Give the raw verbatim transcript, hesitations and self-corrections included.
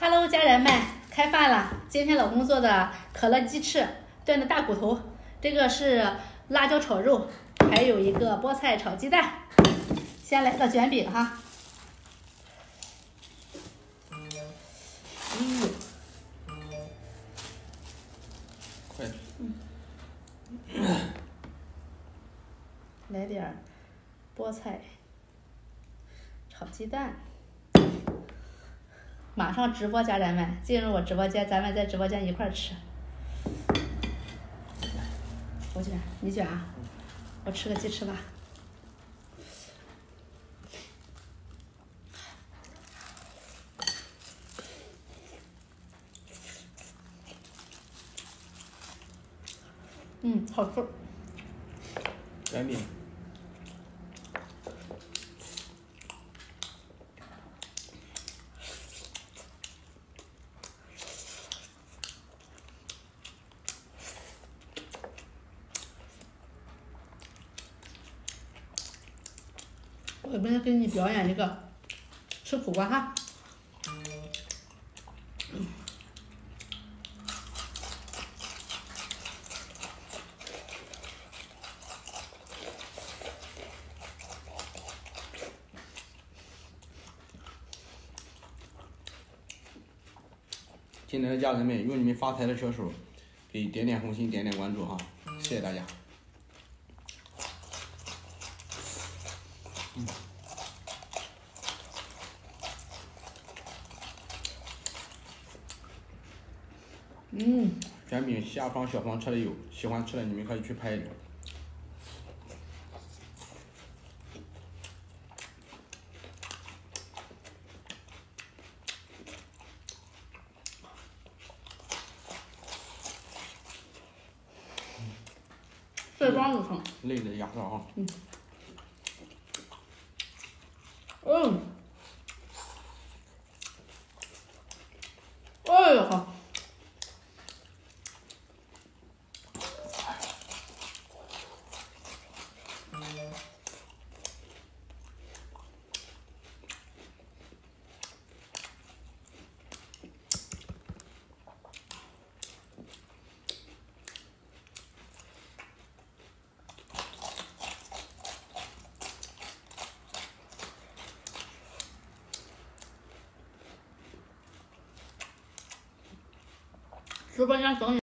Hello，家人们，开饭了！今天老公做的可乐鸡翅炖的大骨头，这个是辣椒炒肉，还有一个菠菜炒鸡蛋。先来个卷饼哈。嗯， 快。 嗯。来点菠菜炒鸡蛋。马上直播，家人们进入我直播间，咱们在直播间一块儿吃。我卷，你卷啊！我吃个鸡翅吧。嗯，好吃。 卷饼。 我们给你表演一个吃苦瓜哈。 亲爱的家人们，愿你们发财的小手给点点红心，点点关注哈，谢谢大家。嗯。 嗯。 卷饼下方小方车里有，喜欢吃的你们可以去拍一个。 碎包子疼。 累的牙膏哈。 嗯。嗯。哎呀好。直播间等你。